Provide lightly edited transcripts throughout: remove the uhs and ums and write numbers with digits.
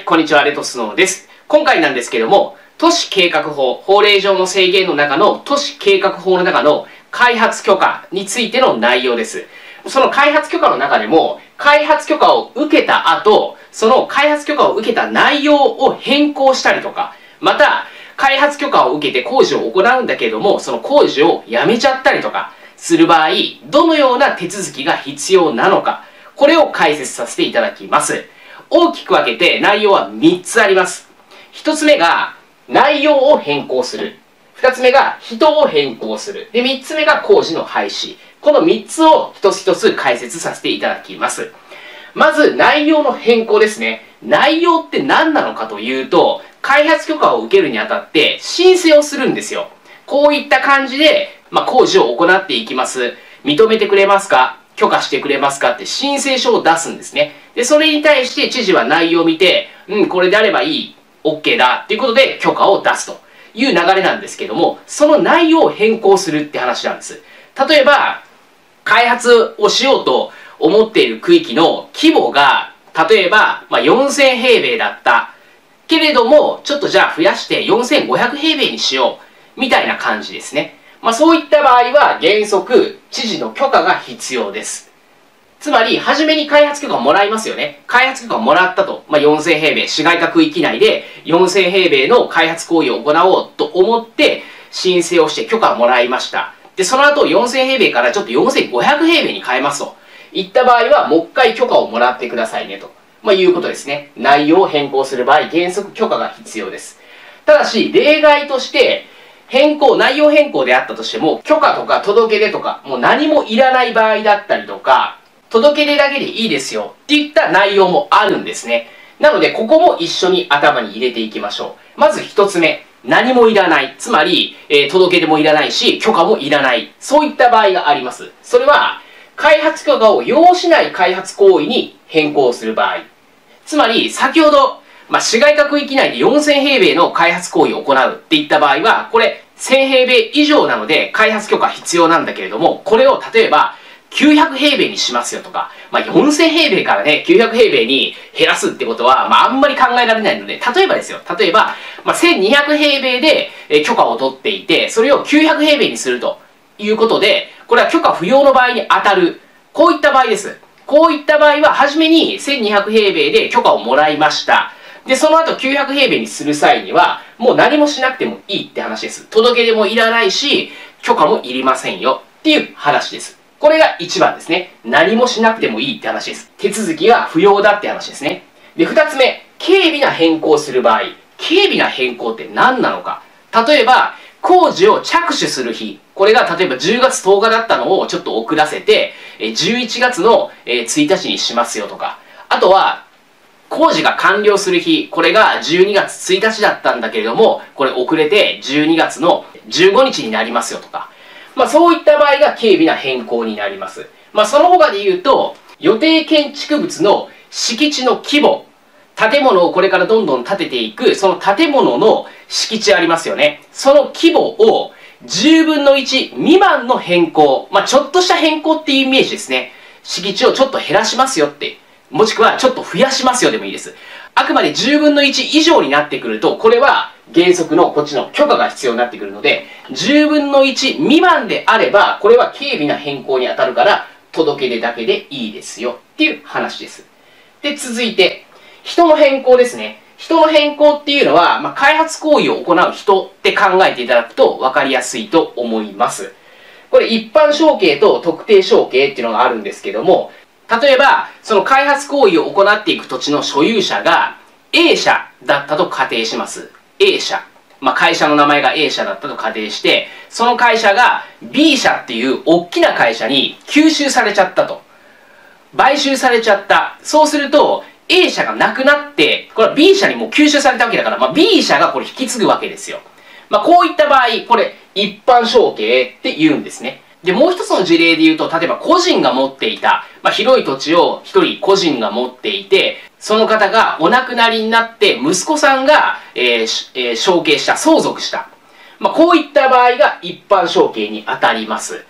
い、こんにちは、レトスノーです。今回なんですけども、都市計画法、法令上の制限の中の都市計画法の中の開発許可についての内容です。その開発許可の中でも、開発許可を受けた後、その開発許可を受けた内容を変更したりとか、また、開発許可を受けて工事を行うんだけれども、その工事をやめちゃったりとかする場合、どのような手続きが必要なのか、これを解説させていただきます。大きく分けて内容は3つあります。1つ目が内容を変更する。2つ目が人を変更する。で、3つ目が工事の廃止。この3つを一つ一つ解説させていただきます。まず内容の変更ですね。内容って何なのかというと、開発許可を受けるにあたって申請をするんですよ。こういった感じで、工事を行っていきます。認めてくれますか？許可してくれますかって申請書を出すんですね。で、それに対して知事は内容を見て、これであればいい、OK だっていうことで許可を出すという流れなんですけども、その内容を変更するって話なんです。例えば、開発をしようと思っている区域の規模が、例えば、4000平米だった。けれども、ちょっとじゃあ増やして4500平米にしよう。みたいな感じですね。そういった場合は原則、知事の許可が必要です。つまり、初めに開発許可をもらいますよね。開発許可をもらったと。4000平米、市街化区域内で4000平米の開発行為を行おうと思って申請をして許可をもらいました。で、その後4000平米からちょっと4500平米に変えますといった場合は、もう一回許可をもらってくださいねと、いうことですね。内容を変更する場合、原則許可が必要です。ただし、例外として、内容変更であったとしても、許可とか届け出とか、もう何もいらない場合だったりとか、届け出だけでいいですよっていった内容もあるんですね。なので、ここも一緒に頭に入れていきましょう。まず一つ目、何もいらない。つまり、届け出もいらないし、許可もいらない。そういった場合があります。それは、開発許可を要しない開発行為に変更する場合。つまり、先ほど、市街化区域内で4000平米の開発行為を行うっていった場合は、これ、1000平米以上なので開発許可必要なんだけれども、これを例えば、900平米にしますよとか、4000平米からね、900平米に減らすってことは、あんまり考えられないので、例えばですよ、例えば、1200平米で許可を取っていて、それを900平米にするということで、これは許可不要の場合に当たる。こういった場合です。こういった場合は、初めに1200平米で許可をもらいました。で、その後900平米にする際には、もう何もしなくてもいいって話です。届け出もいらないし、許可もいりませんよっていう話です。これが1番ですね。何もしなくてもいいって話です。手続きが不要だって話ですね。で、2つ目、軽微な変更する場合。軽微な変更って何なのか。例えば、工事を着手する日。これが例えば10月10日だったのをちょっと遅らせて、11月の1日にしますよとか。あとは、工事が完了する日。これが12月1日だったんだけれども、これ遅れて12月の15日になりますよとか。そういった場合が軽微な変更になります。その他で言うと、予定建築物の敷地の規模。建物をこれからどんどん建てていく、その建物の敷地ありますよね。その規模を10分の1未満の変更。ちょっとした変更っていうイメージですね。敷地をちょっと減らしますよって。もしくはちょっと増やしますよでもいいです。あくまで10分の1以上になってくると、これは原則のこっちの許可が必要になってくるので、10分の1未満であれば、これは軽微な変更に当たるから、届け出だけでいいですよっていう話です。で、続いて、人の変更ですね。人の変更っていうのは、開発行為を行う人って考えていただくと分かりやすいと思います。これ一般承継と特定承継っていうのがあるんですけども、例えば、その開発行為を行っていく土地の所有者が A 社だったと仮定します。A 社。会社の名前が A 社だったと仮定して、その会社が B 社っていう大きな会社に吸収されちゃったと。買収されちゃった。そうすると、A 社がなくなって、これは B 社にもう吸収されたわけだから、B 社がこれ引き継ぐわけですよ。こういった場合、これ一般承継って言うんですね。で、もう一つの事例で言うと、例えば個人が持っていた、広い土地を一人個人が持っていて、その方がお亡くなりになって、息子さんが、承継した、相続した。こういった場合が一般承継に当たります。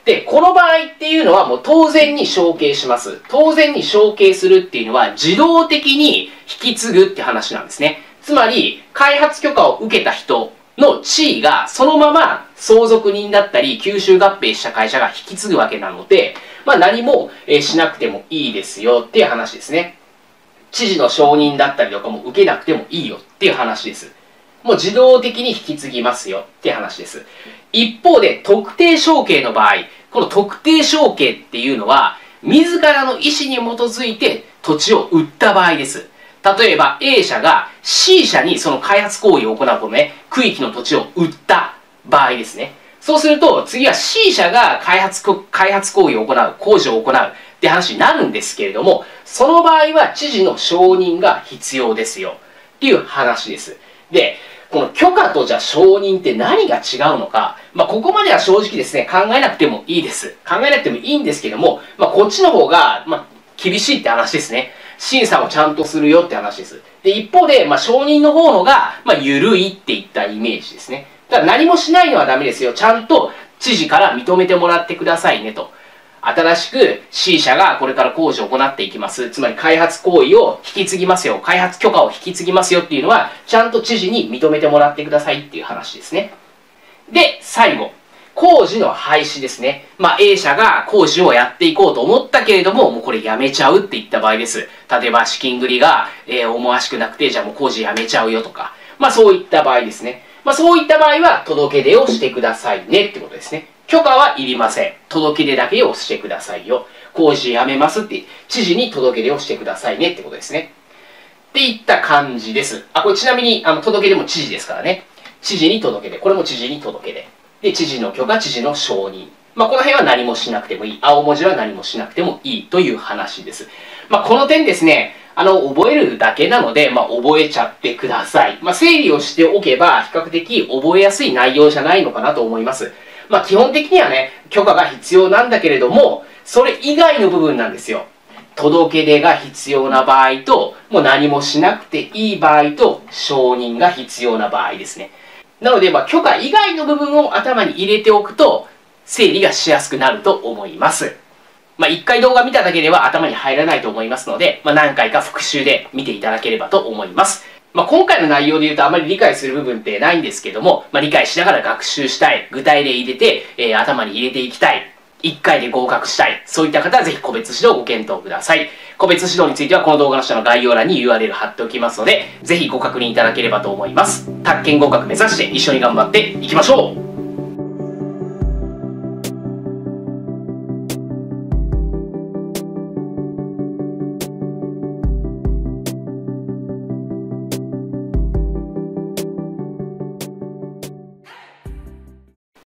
で、この場合っていうのはもう当然に承継します。当然に承継するっていうのは自動的に引き継ぐって話なんですね。つまり、開発許可を受けた人の地位がそのまま相続人だったり吸収合併した会社が引き継ぐわけなので、何もしなくてもいいですよっていう話ですね。知事の承認だったりとかも受けなくてもいいよっていう話です。もう自動的に引き継ぎますよっていう話です。一方で特定承継の場合、この特定承継っていうのは自らの意思に基づいて土地を売った場合です。例えば A 社が C 社にその開発行為を行うことね、区域の土地を売った場合ですね。そうすると次は C 社が開発行為を行う、工事を行うって話になるんですけれども、その場合は知事の承認が必要ですよっていう話です。で、この許可とじゃあ承認って何が違うのか、ここまでは正直ですね、考えなくてもいいです。考えなくてもいいんですけども、こっちの方が、厳しいって話ですね。審査をちゃんとするよって話です。で、一方で、承認の方のが、緩いっていったイメージですね。だから何もしないのはダメですよ。ちゃんと知事から認めてもらってくださいねと。新しく C 社がこれから工事を行っていきます。つまり開発行為を引き継ぎますよ。開発許可を引き継ぎますよっていうのは、ちゃんと知事に認めてもらってくださいっていう話ですね。で、最後。工事の廃止ですね。A 社が工事をやっていこうと思ったけれども、もうこれやめちゃうっていった場合です。例えば資金繰りが、思わしくなくて、じゃあもう工事やめちゃうよとか。そういった場合ですね。そういった場合は届け出をしてくださいねってことですね。許可はいりません。届け出だけをしてくださいよ。工事やめますって、知事に届け出をしてくださいねってことですね。っていった感じです。これちなみに、届け出も知事ですからね。知事に届け出。これも知事に届け出。で、知事の許可、知事の承認。この辺は何もしなくてもいい。青文字は何もしなくてもいいという話です。この点ですね、覚えるだけなので、覚えちゃってください。整理をしておけば、比較的覚えやすい内容じゃないのかなと思います。基本的にはね、許可が必要なんだけれども、それ以外の部分なんですよ。届け出が必要な場合と、もう何もしなくていい場合と、承認が必要な場合ですね。なので、許可以外の部分を頭に入れておくと、整理がしやすくなると思います。一回動画見ただけでは頭に入らないと思いますので、何回か復習で見ていただければと思います。今回の内容で言うとあまり理解する部分ってないんですけども、理解しながら学習したい、具体例入れて、頭に入れていきたい、1回で合格したい、そういった方はぜひ個別指導をご検討ください。個別指導についてはこの動画の下の概要欄に URL 貼っておきますので、ぜひご確認いただければと思います。宅建合格目指して一緒に頑張っていきましょう。